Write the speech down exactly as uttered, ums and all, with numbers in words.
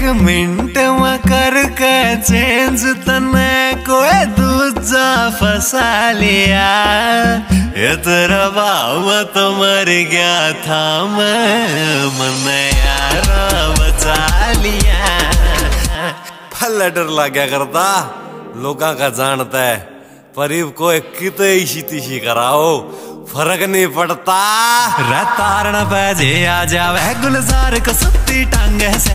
Minute में करके change तने कोई दूजा फंसा लिया। ये तेरा भाव तो मर गया था मैं, मन यारा बचा लिया। भले डर लग गया करता लोका का जानता है, पर इब कोई किते इसी तिशी कराओ फर्क नहीं पड़ता। रतारण बजे आ जावे गुलजार को सुत्ती टांगे से।